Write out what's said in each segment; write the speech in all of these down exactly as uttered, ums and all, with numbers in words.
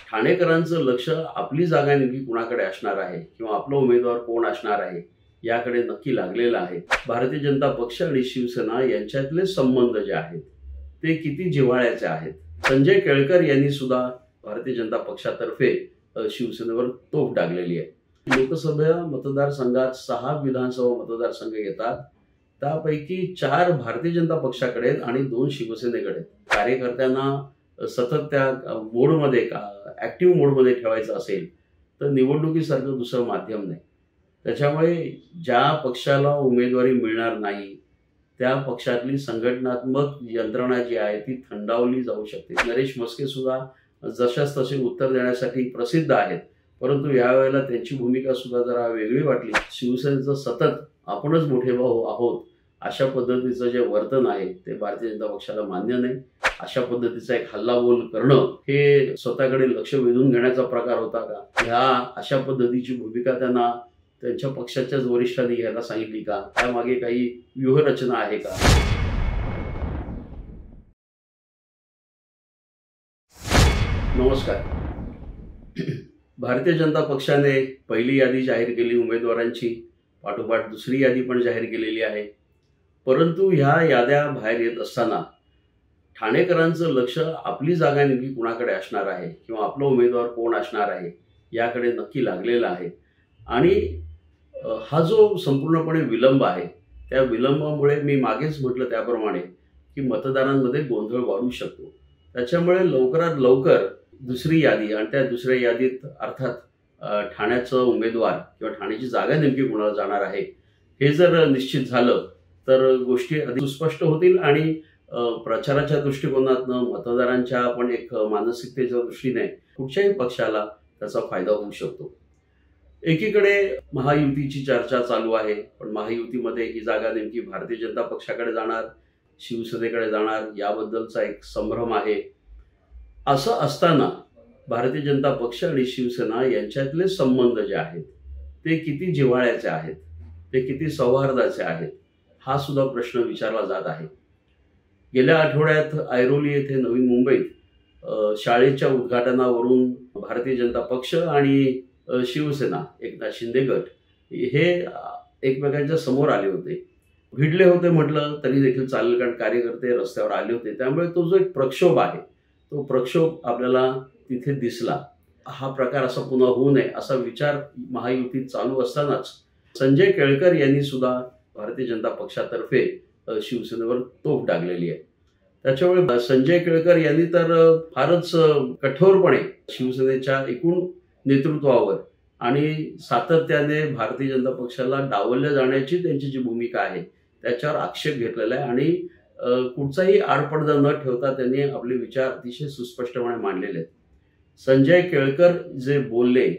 ठाणेकरांचं लक्ष आपली जागा नेमकी कुणाकडे असणार आहे किंवा आपला उमेदवार कोण असणार आहे याकडे नक्की लागलेलं आहे। भारतीय जनता पक्ष आणि शिवसेना यांच्यातले संबंध जे आहेत ते किती जिव्हाळ्याचे आहेत। संजय केळकर यांनी सुद्धा भारतीय जनता पक्षातर्फे शिवसेनेवर तोफ डागलेली आहे। लोकसभा मतदारसंघात सहा विधानसभा मतदारसंघ येतात, त्यापैकी चार भारतीय जनता पक्षाकडे आणि दोन शिवसेनेकडे। कार्यकर्त्यांना सतत त्या मोडमध्ये ऍक्टिव्ह मोडमध्ये ठेवायचं असेल तर निवडणुकीसारखं दुसरं माध्यम नाही। त्याच्यामुळे ज्या पक्षाला उमेदवारी मिळणार नाही त्या पक्षातली संघटनात्मक यंत्रणा जी आहे ती थंडावली जाऊ शकते। नरेश म्हस्के सुद्धा जशास तसे उत्तर देण्यासाठी प्रसिद्ध आहेत, परंतु यावेळेला त्यांची भूमिका सुद्धा जरा वेगळी वाटली। शिवसेनेचं सतत आपणच मोठे भाऊ आहोत अशा पद्धतीचं जे वर्तन आहे ते भारतीय जनता पक्षाला मान्य नाही। अशा पद्धतीचा एक हल्लाबोल करणं हे स्वतःकडे लक्ष वेधून घेण्याचा प्रकार होता का? ह्या अशा पद्धतीची भूमिका त्यांना त्यांच्या पक्षाच्याच वरिष्ठांनी घ्यायला सांगितली का? त्यामागे काही व्यूहरचना आहे का? नमस्कार। भारतीय जनता पक्षाने पहिली यादी जाहीर केली उमेदवारांची, पाठोपाठ दुसरी यादी पण जाहीर केलेली आहे। परंतु ह्या याद्या बाहेर येत असताना ठाणेकरांचं लक्ष आपली जागा नेमकी कुणाकडे असणार आहे किंवा आपला उमेदवार कोण असणार आहे याकडे नक्की लागलेला आहे। आणि हा जो संपूर्णपणे विलंब आहे त्या विलंबामुळे मी मागेच म्हटलं त्याप्रमाणे की मतदारांमध्ये गोंधळ वाढू शकतो। त्याच्यामुळे लवकरात लवकर दुसरी यादी आणि त्या दुसऱ्या यादीत अर्थात ठाण्याचं उमेदवार किंवा ठाण्याची जागा नेमकी कुणाला जाणार आहे हे जर निश्चित झालं तर गोष्टी अधिक सुस्पष्ट होतील आणि प्रचाराच्या दृष्टिकोनातनं मतदारांच्या पण एक मानसिकतेच्या दृष्टीने कुठच्याही पक्षाला त्याचा फायदा होऊ शकतो। एकीकडे महायुतीची चर्चा चालू आहे, पण महायुतीमध्ये ही जागा नेमकी भारतीय जनता पक्षाकडे जाणार शिवसेनेकडे जाणार याबद्दलचा एक संभ्रम आहे। असं असताना भारतीय जनता पक्ष आणि शिवसेना यांच्यातले संबंध जे आहेत ते किती जिव्हाळ्याचे आहेत, ते किती सौहार्दाचे आहेत हा सुद्धा प्रश्न विचारला जात आहे। गेल्या आठवड्यात ऐरोली येथे नवी मुंबईत शाळेच्या उद्घाटनावरून भारतीय जनता पक्ष आणि शिवसेना एकनाथ शिंदे गट हे एकमेकांच्या समोर आले होते। भिडले होते म्हटलं तरी देखील चालेल, कारण कार्यकर्ते रस्त्यावर आले होते। त्यामुळे तो जो एक प्रक्षोभ आहे तो प्रक्षोभ आपल्याला तिथे दिसला। हा प्रकार असा पुन्हा होऊ नये असा विचार महायुतीत चालू असतानाच संजय केळकर यांनी सुद्धा भारतीय जनता पक्षातर्फे शिवसेनेवर तोफ डागलेली आहे। त्याच्यामुळे संजय केळकर यांनी तर फारच कठोरपणे शिवसेनेच्या एकूण नेतृत्वावर आणि सातत्याने भारतीय जनता पक्षाला डावलल्या जाण्याची त्यांची जी भूमिका आहे त्याच्यावर आक्षेप घेतलेला आहे आणि कुठचाही आडपडदा न ठेवता त्यांनी आपले विचार अतिशय सुस्पष्टपणे मांडलेले आहेत। संजय केळकर जे बोलले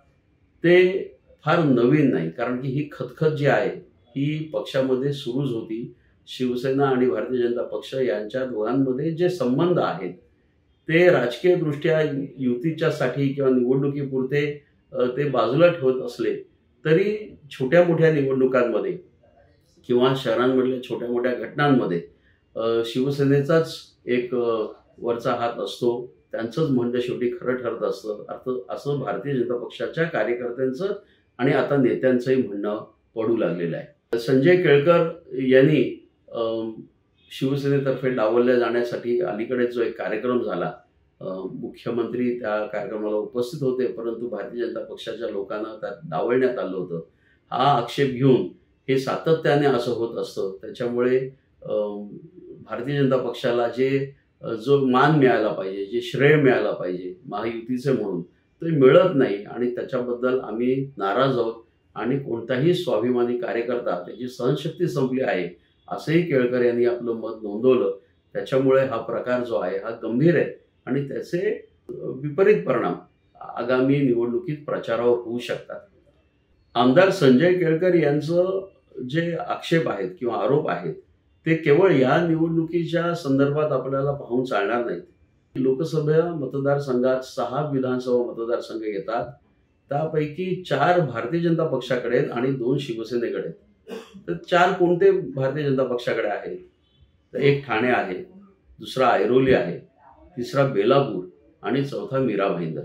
ते फार नवीन नाही, कारण की ही खतखत जी आहे ही पक्षामध्ये सुरूच होती। शिवसेना आणि भारतीय जनता पक्ष यांच्या दोघांमध्ये जे संबंध आहेत ते राजकीय दृष्ट्या युतीच्यासाठी किंवा निवडणुकीपुरते ते बाजूला ठेवत असले तरी छोट्या मोठ्या निवडणुकांमध्ये किंवा शहरांमधल्या छोट्या मोठ्या घटनांमध्ये शिवसेनेचाच एक वरचा हात असतो, त्यांचंच म्हणणं शेवटी खरं ठरत असतं। अर्थ असं भारतीय जनता पक्षाच्या कार्यकर्त्यांचं आणि आता नेत्यांचंही म्हणणं पडू लागलेलं आहे। संजय केळकर यांनी शिवसेनेतर्फे डावलल्या जाण्यासाठी अलीकडे जो एक कार्यक्रम झाला, मुख्यमंत्री त्या कार्यक्रमाला उपस्थित होते, परंतु भारतीय जनता पक्षाच्या लोकांना त्यात डावलण्यात आलं होतं। हा आक्षेप घेऊन हे सातत्याने असं होत असतं। त्याच्यामुळे भारतीय जनता पक्षाला जे जो मान मिळाला पाहिजे, जे श्रेय मिळाला पाहिजे महायुतीचे म्हणून ते मिळत नाही आणि त्याच्याबद्दल आम्ही नाराज आहोत आणि कोणताही स्वाभिमानी कार्यकर्ता त्याची सहनशक्ती संपली आहे असंही केळकर यांनी आपलं मत नोंदवलं। त्याच्यामुळे हा प्रकार जो आहे हा गंभीर आहे आणि त्याचे विपरीत परिणाम आगामी निवडणुकीत प्रचारावर होऊ शकतात। आमदार संजय केळकर यांचं जे आक्षेप आहेत किंवा आरोप आहेत ते केवळ या निवडणुकीच्या संदर्भात आपल्याला पाहून चालणार नाहीत। लोकसभा मतदारसंघात सहा विधानसभा मतदारसंघ येतात, त्यापैकी चार भारतीय जनता पक्षाकडे आणि दोन शिवसेनेकडे। तर चार कोणते भारतीय जनता पक्षाकडे आहेत? तर एक ठाणे आहे, दुसरा ऐरोली आहे, तिसरा बेलापूर आणि चौथा मीरा भाईंदर.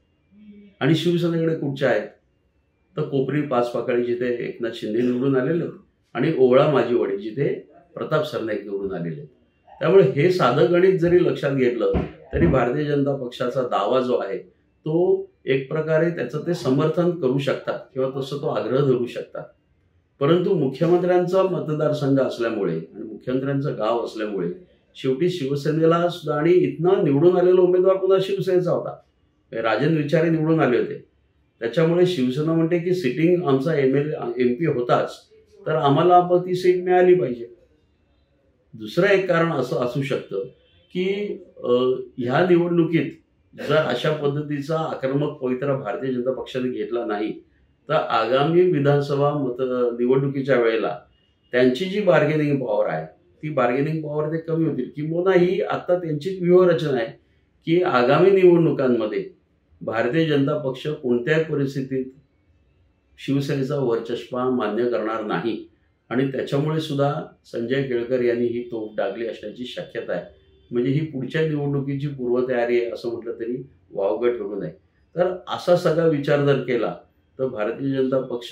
आणि शिवसेनेकडे कुठच्या आहेत तर कोपरी पाच पाकळी जिथे एकनाथ शिंदे निवडून आलेले आहेत आणि ओवळा माजीवाडी जिथे प्रताप सरनाईक निवडून आलेले आहेत. त्यामुळे हे साधं गणित जरी लक्षात घेतलं तरी भारतीय जनता पक्षाचा दावा जो आहे तो एक प्रकारे त्याचं ते समर्थन करू शकतात किंवा तसं तो आग्रह धरू शकतात. परंतु मुख्यमंत्र्यांचा मतदारसंघ असल्यामुळे आणि मुख्यमंत्र्यांचं गाव असल्यामुळे शेवटी शिवसेनेला सुद्धा, आणि इथनं निवडून आलेला उमेदवार पुन्हा शिवसेनेचा होता, राजन विचारे निवडून आले होते. त्याच्यामुळे शिवसेना म्हणते की सिटिंग आमचा एम एल एम पी होताच तर आम्हाला ती सीट मिळाली पाहिजे. दुसरं एक कारण असं असू शकतं की ह्या निवडणुकीत जर अशा पद्धतीचा आक्रमक पवित्रा भारतीय जनता पक्षाने घेतला नाही तर आगामी विधानसभा मत निवडणुकीच्या वेळेला त्यांची जी बार्गेनिंग पॉवर आहे ती बार्गेनिंग पॉवर ते कमी होतील. किंवा ही आता त्यांची व्यूहरचना आहे की आगामी निवडणुकांमध्ये भारतीय जनता पक्ष कोणत्याही परिस्थितीत शिवसेनेचा वर्चस्व मान्य करणार नाही. आणि त्याच्यामुळे सुद्धा संजय केळकर यांनी ही तोफ डागली असण्याची शक्यता आहे. म्हणजे ही पुढच्या निवडणुकीची पूर्वतयारी आहे असं म्हटलं तरी वावगं ठरू नये. तर असा सगळा विचार जर केला तर भारतीय जनता पक्ष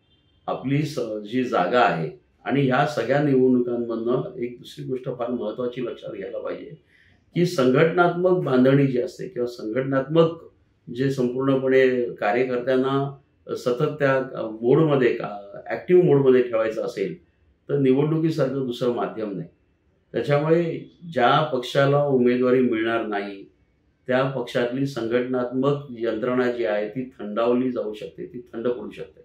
आपली जी जागा आहे आणि ह्या सगळ्या निवडणुकांमधनं एक दुसरी गोष्ट फार महत्त्वाची लक्षात घ्यायला पाहिजे की संघटनात्मक बांधणी जी असते किंवा संघटनात्मक जे संपूर्णपणे कार्यकर्त्यांना सतत त्या मोडमध्ये ॲक्टिव्ह मोडमध्ये ठेवायचं असेल तर निवडणुकीसारखं दुसरं माध्यम नाही. त्याच्यामुळे ज्या पक्षाला उमेदवारी मिळणार नाही त्या पक्षातली संघटनात्मक यंत्रणा जी आहे ती थंडावली जाऊ शकते, ती थंड पडू शकते.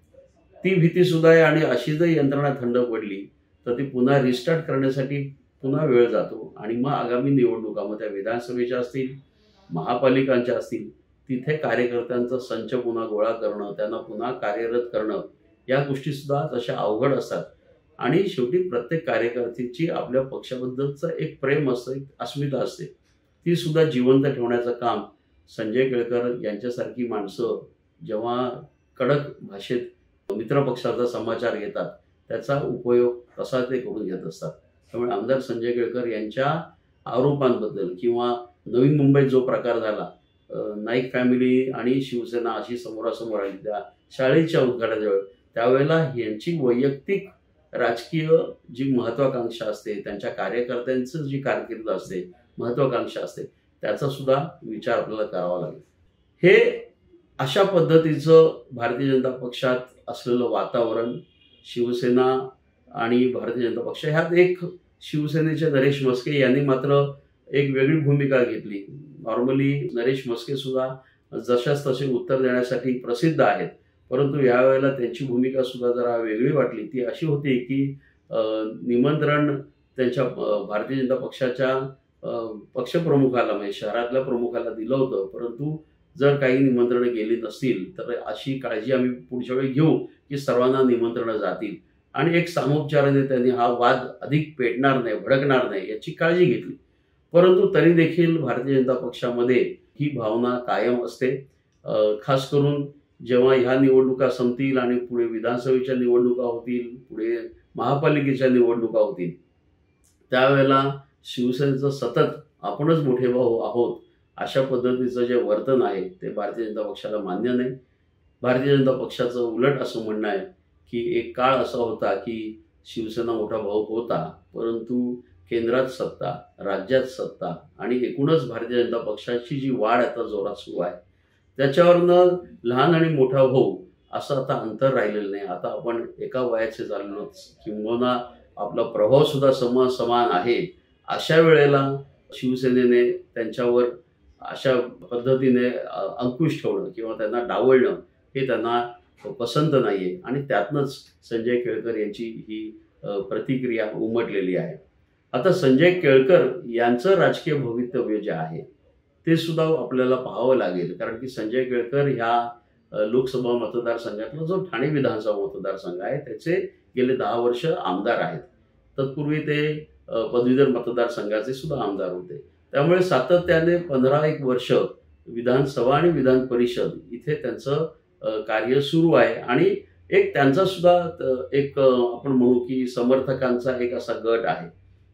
ती भीती सुद्धा आहे. आणि अशी जर यंत्रणा थंड पडली तर ती पुन्हा रिस्टार्ट करण्यासाठी पुन्हा वेळ जातो. आणि मग आगामी निवडणुकामध्ये विधानसभेच्या असतील, महापालिकांच्या असतील, तिथे कार्यकर्त्यांचा संच पुन्हा गोळा करणं, त्यांना पुन्हा कार्यरत करणं, या गोष्टी सुद्धा तशा अवघड असतात. आणि शेवटी प्रत्येक कार्यकर्त्याची आपल्या पक्षाबद्दलचं एक प्रेम असतं, एक अस्मिता असते, ती सुद्धा जिवंत ठेवण्याचं काम संजय केळकर यांच्यासारखी माणसं जेव्हा कडक भाषेत मित्रपक्षाचा समाचार घेतात त्याचा उपयोग तसा ते करून घेत असतात. त्यामुळे आमदार संजय केळकर यांच्या आरोपांबद्दल किंवा नवी मुंबईत जो प्रकार झाला, नाईक फॅमिली आणि शिवसेना अशी समोरासमोर आली त्या शाळेच्या उद्घाटनाच्या वेळी, त्यावेळेला यांची वैयक्तिक राजकीय जी महत्वाकांक्षा असते, त्यांच्या कार्यकर्त्यांचं जी कारकीर्द असते, महत्वाकांक्षा असते, त्याचा सुद्धा विचार आपल्याला करावा लागेल. हे अशा पद्धतीचं भारतीय जनता पक्षात असलेलं वातावरण, शिवसेना आणि भारतीय जनता पक्ष ह्यात एक शिवसेनेचे नरेश म्हस्के यांनी मात्र एक वेगळी भूमिका घेतली. नॉर्मली नरेश म्हस्के सुद्धा जशाच तसे उत्तर देण्यासाठी प्रसिद्ध आहेत, परंतु यावेळेला त्यांची भूमिका सुद्धा जरा वेगळी वाटली. ती अशी होती की निमंत्रण त्यांच्या भारतीय जनता पक्षाच्या पक्षप्रमुखाला म्हणजे शहरातल्या प्रमुखाला दिलं होतं, परंतु जर काही निमंत्रणं गेली नसतील तर अशी काळजी आम्ही पुढच्या वेळी घेऊ की सर्वांना निमंत्रणं जातील. आणि एक सामोपचाराने त्यांनी हा वाद अधिक पेटणार नाही, भडकणार नाही याची काळजी घेतली. परंतु तरी देखील भारतीय जनता पक्षामध्ये ही भावना कायम असते. खास करून जेव्हा ह्या निवडणुका संपतील आणि पुढे विधानसभेच्या निवडणुका होतील, पुढे महापालिकेच्या निवडणुका होतील, त्यावेळेला शिवसेनेचं सतत आपणच मोठे भाऊ आहोत अशा पद्धतीचं जे वर्तन आहे ते भारतीय जनता पक्षाला मान्य नाही. भारतीय जनता पक्षाचं उलट असं म्हणणं आहे की एक काळ असा होता की शिवसेना मोठा भाऊ होता, परंतु केंद्रात सत्ता, राज्यात सत्ता आणि एकूणच भारतीय जनता पक्षाची जी वाढ आता जोरात सुरू आहे त्याच्यावरनं लहान आणि मोठा भाऊ असं आता अंतर राहिलेलं नाही. आता आपण एका वयाचे झालेलो, किंबहुना आपला प्रभाव सुद्धा समान समान आहे. अशा वेळेला शिवसेनेने त्यांच्यावर अशा पद्धतीने अंकुश ठेवणं किंवा त्यांना डावलणं हे त्यांना पसंत नाहीये. आणि त्यातनंच संजय केळकर यांची ही प्रतिक्रिया उमटलेली आहे. आता संजय केळकर यांचं राजकीय भवितव्य जे आहे ते सुद्धा आपल्याला पाहावं लागेल. कारण की संजय केळकर ह्या लोकसभा मतदारसंघातला जो ठाणे विधानसभा मतदारसंघ आहे त्याचे गेले दहा वर्ष आमदार आहेत. तत्पूर्वी ते पदवीधर मतदारसंघाचे सुद्धा आमदार होते. त्यामुळे सातत्याने पंधरा एक वर्ष विधानसभा आणि विधान परिषद इथे त्यांचं कार्य सुरू आहे. आणि एक त्यांचा सुद्धा एक आपण म्हणू की समर्थकांचा एक असा गट आहे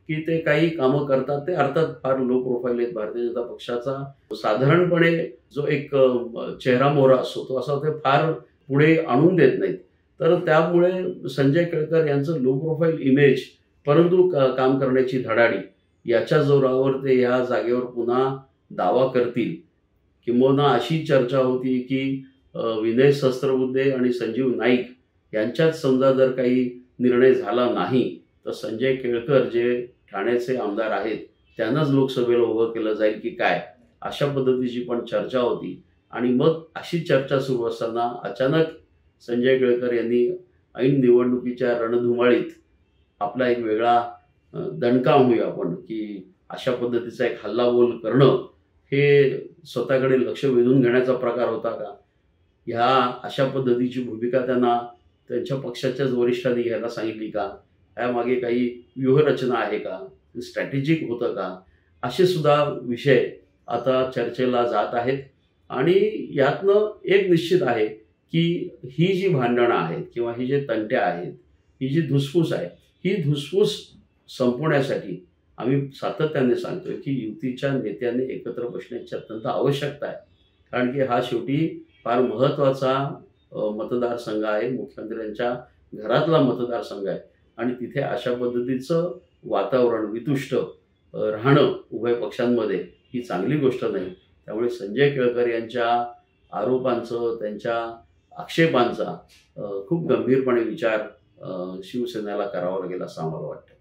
की ते काही कामं करतात ते अर्थात फार लो प्रोफाईल आहेत. भारतीय जनता पक्षाचा साधारणपणे जो एक अ, चेहरा मोहरा असतो तो असा ते फार पुढे आणून देत नाहीत. तर त्यामुळे संजय केळकर यांचं लो प्रोफाईल इमेज परंतु काम करण्याची धडाडी याच्या जोरावर ते या जागेवर पुन्हा दावा करतील. किंबहुना अशी चर्चा होती की विनय सहस्त्रबुद्धे आणि संजीव नाईक यांच्यात समजा जर काही निर्णय झाला नाही तर संजय केळकर जे ठाण्याचे आमदार आहेत त्यांनाच लोकसभेला उभं केलं जाईल की काय, अशा पद्धतीची पण चर्चा होती. आणि मग अशी चर्चा सुरू असताना अचानक संजय केळकर यांनी ऐन निवडणुकीच्या रणधुमाळीत आपला एक वेगळा दणका म्हणूया आपण की अशा पद्धतीचा एक हल्लाबोल करणं हे स्वतःकडे लक्ष वेधून घेण्याचा प्रकार होता का, ह्या अशा पद्धतीची भूमिका त्यांना त्यांच्या पक्षाच्याच वरिष्ठांनी घ्यायला सांगितली का, यामागे काही व्यूहरचना आहे का, स्ट्रॅटेजिक होतं का, असे सुद्धा विषय आता चर्चेला जात आहेत. आणि यातनं एक निश्चित आहे की ही जी भांडणं आहेत किंवा ही जे तंट्या आहेत, ही जी धुसफूस आहे, ही धुसफूस संपवण्यासाठी आम्ही सातत्याने सांगतोय की युतीच्या नेत्यांनी एकत्र बसण्याची अत्यंत आवश्यकता आहे. कारण की हा शेवटी फार महत्त्वाचा मतदारसंघ आहे, मुख्यमंत्र्यांच्या घरातला मतदारसंघ आहे. आणि तिथे अशा पद्धतीचं वातावरण वितुष्ट राहणं उभय पक्षांमध्ये ही चांगली गोष्ट नाही. त्यामुळे संजय केळकर यांच्या आरोपांचं, त्यांच्या आक्षेपांचा खूप गंभीरपणे विचार शिवसेनेला करावा लागेल असं आम्हाला वाटतं.